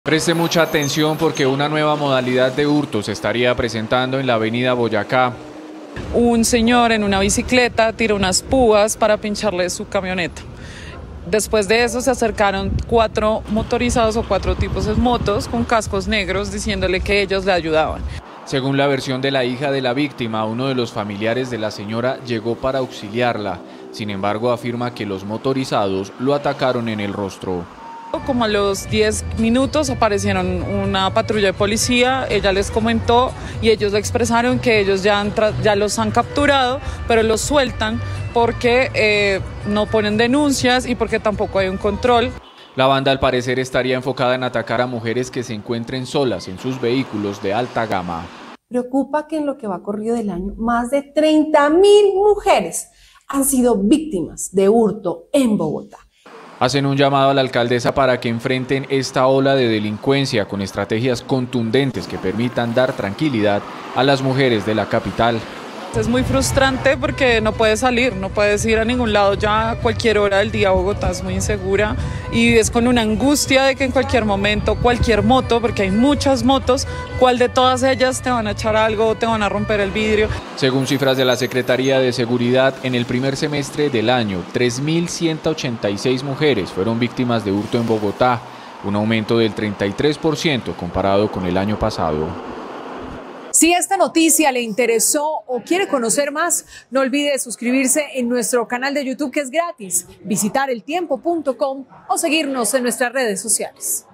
Preste mucha atención porque una nueva modalidad de hurto se estaría presentando en la avenida Boyacá. Un señor en una bicicleta tiró unas púas para pincharle su camioneta. Después de eso se acercaron 4 motorizados o 4 tipos de motos con cascos negros diciéndole que ellos le ayudaban. Según la versión de la hija de la víctima, uno de los familiares de la señora llegó para auxiliarla. Sin embargo, afirma que los motorizados lo atacaron en el rostro. Como a los 10 minutos aparecieron una patrulla de policía, ella les comentó y ellos le expresaron que ellos ya los han capturado, pero los sueltan porque no ponen denuncias y porque tampoco hay un control. La banda al parecer estaría enfocada en atacar a mujeres que se encuentren solas en sus vehículos de alta gama. Preocupa que en lo que va corrido del año, más de 30.000 mujeres han sido víctimas de hurto en Bogotá. Hacen un llamado a la alcaldesa para que enfrenten esta ola de delincuencia con estrategias contundentes que permitan dar tranquilidad a las mujeres de la capital. Es muy frustrante porque no puedes salir, no puedes ir a ningún lado ya a cualquier hora del día. Bogotá es muy insegura y es con una angustia de que en cualquier momento, cualquier moto, porque hay muchas motos, ¿cuál de todas ellas te van a echar algo, te van a romper el vidrio? Según cifras de la Secretaría de Seguridad, en el primer semestre del año, 3.186 mujeres fueron víctimas de hurto en Bogotá, un aumento del 33% comparado con el año pasado. Si esta noticia le interesó o quiere conocer más, no olvide suscribirse en nuestro canal de YouTube, que es gratis, visitar eltiempo.com o seguirnos en nuestras redes sociales.